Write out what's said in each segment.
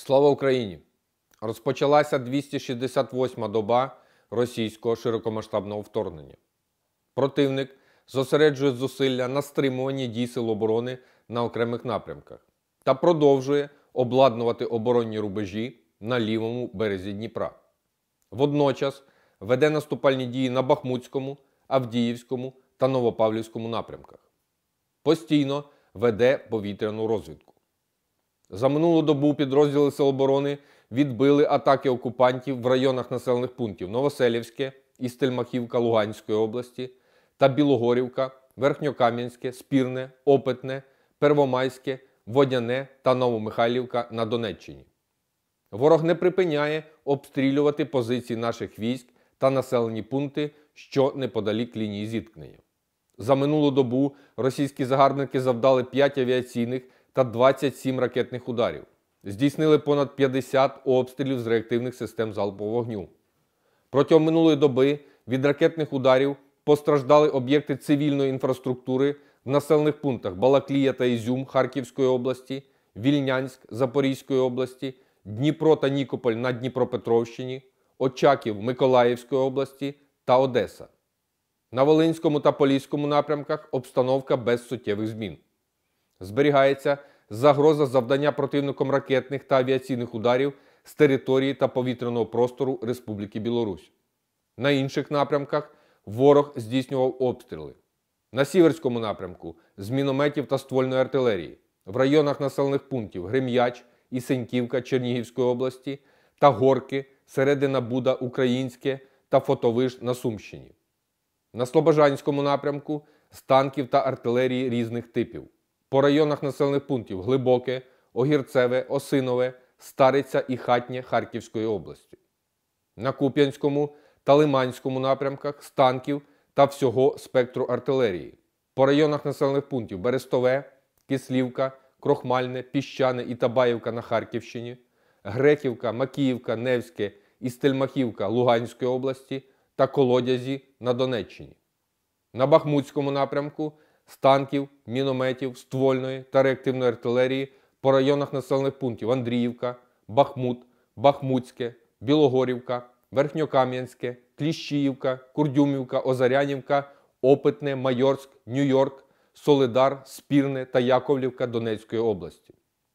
Слава Україні! Розпочалася 268-ма доба російського широкомасштабного вторгнення. Противник зосереджує зусилля на стримуванні дій Сил оборони на окремих напрямках та продовжує обладнувати оборонні рубежі на лівому березі Дніпра. Водночас веде наступальні дії на Бахмутському, Авдіївському та Новопавлівському напрямках. Постійно веде повітряну розвідку. За минулу добу підрозділи Сил оборони відбили атаки окупантів в районах населених пунктів Новоселівське і Стельмахівка Луганської області та Білогорівка, Верхньокам'янське, Спірне, Опитне, Первомайське, Водяне та Новомихайлівка на Донеччині. Ворог не припиняє обстрілювати позиції наших військ та населені пункти, що неподалік лінії зіткнення. За минулу добу російські загарбники завдали 5 авіаційних та 27 ракетних ударів. Здійснили понад 50 обстрілів з реактивних систем залпового вогню. Протягом минулої доби від ракетних ударів постраждали об'єкти цивільної інфраструктури в населених пунктах Балаклія та Ізюм Харківської області, Вільнянськ Запорізької області, Дніпро та Нікополь на Дніпропетровщині, Очаків Миколаївської області та Одеса. На Волинському та Поліському напрямках обстановка без суттєвих змін. Зберігається загроза завдання противником ракетних та авіаційних ударів з території та повітряного простору Республіки Білорусь. На інших напрямках ворог здійснював обстріли. На Сіверському напрямку з мінометів та ствольної артилерії, в районах населених пунктів Грем'яч і Сеньківка Чернігівської області та Горки, Середина Буда Українське та Фотовиш на Сумщині. На Слобожанському напрямку з танків та артилерії різних типів. По районах населених пунктів Глибоке, Огірцеве, Осинове, Стариця і Хатнє Харківської області. На Куп'янському та Лиманському напрямках з танків та всього спектру артилерії. По районах населених пунктів Берестове, Кислівка, Крохмальне, Піщане і Табаївка на Харківщині, Грехівка, Макіївка, Невське і Стельмахівка Луганської області та Колодязі на Донеччині. На Бахмутському напрямку з танків, мінометів, ствольної та реактивної артилерії по районах населених пунктів Андріївка, Бахмут, Бахмутське, Білогорівка, Верхньокам'янське, Кліщіївка, Курдюмівка, Озарянівка, Опитне, Майорськ, Нью-Йорк, Солидар, Спірне та Яковлівка Донецької області.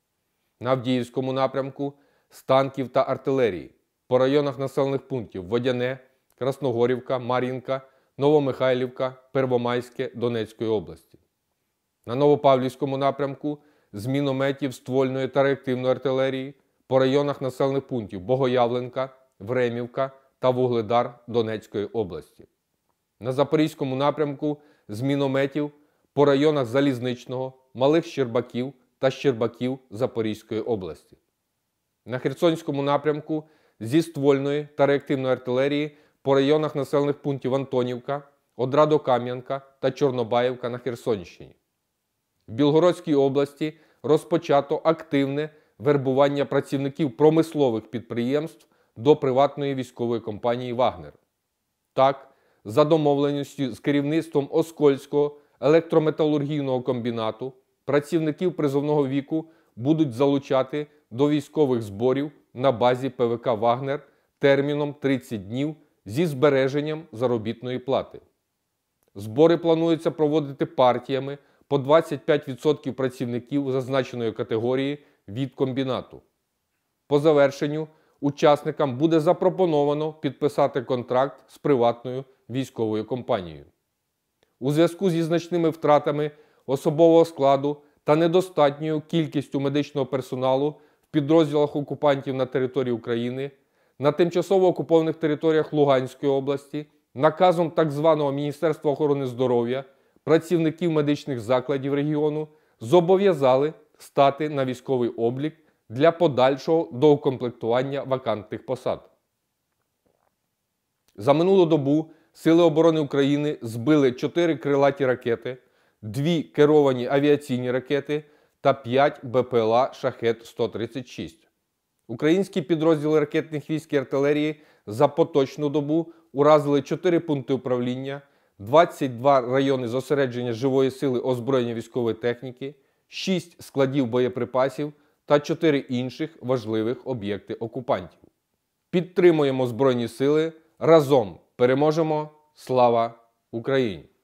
На Авдіївському напрямку з танків та артилерії по районах населених пунктів Водяне, Красногорівка, Мар'їнка, Новомихайлівка, Первомайське Донецької області. На Новопавлівському напрямку з мінометів, ствольної та реактивної артилерії по районах населених пунктів Богоявленка, Времівка та Вугледар Донецької області. На Запорізькому напрямку з мінометів по районах Залізничного, Малих Щербаків та Щербаків Запорізької області. На Херсонському напрямку зі ствольної та реактивної артилерії по районах населених пунктів Антонівка, Одрадокам'янка та Чорнобаївка на Херсонщині. В Білгородській області розпочато активне вербування працівників промислових підприємств до приватної військової компанії «Вагнер». Так, за домовленістю з керівництвом Оскольського електрометалургійного комбінату працівників призовного віку будуть залучати до військових зборів на базі ПВК «Вагнер» терміном 30 днів зі збереженням заробітної плати. Збори планується проводити партіями по 25% працівників зазначеної категорії від комбінату. По завершенню учасникам буде запропоновано підписати контракт з приватною військовою компанією. У зв'язку зі значними втратами особового складу та недостатньою кількістю медичного персоналу в підрозділах окупантів на території України, на тимчасово окупованих територіях Луганської області, наказом так званого Міністерства охорони здоров'я працівників медичних закладів регіону зобов'язали стати на військовий облік для подальшого доукомплектування вакантних посад. За минулу добу Сили оборони України збили 4 крилаті ракети, 2 керовані авіаційні ракети та 5 БПЛА «Шахет-136». Українські підрозділи ракетних військ і артилерії за поточну добу уразили 4 пункти управління, 22 райони зосередження живої сили озброєння військової техніки, 6 складів боєприпасів та 4 інших важливих об'єкти окупантів. Підтримуємо Збройні Сили. Разом переможемо! Слава Україні!